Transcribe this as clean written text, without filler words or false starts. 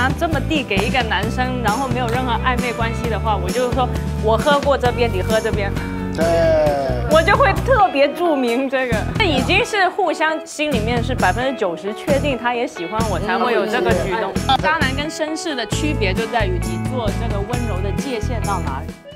汤这么递给一个男生，然后没有任何暧昧关系的话，我就说我喝过这边，你喝这边。 对， 我就会特别注明这个，这已经是互相心里面是90%确定他也喜欢我，才会有这个举动。渣男跟绅士的区别就在于你做这个温柔的界限到哪里。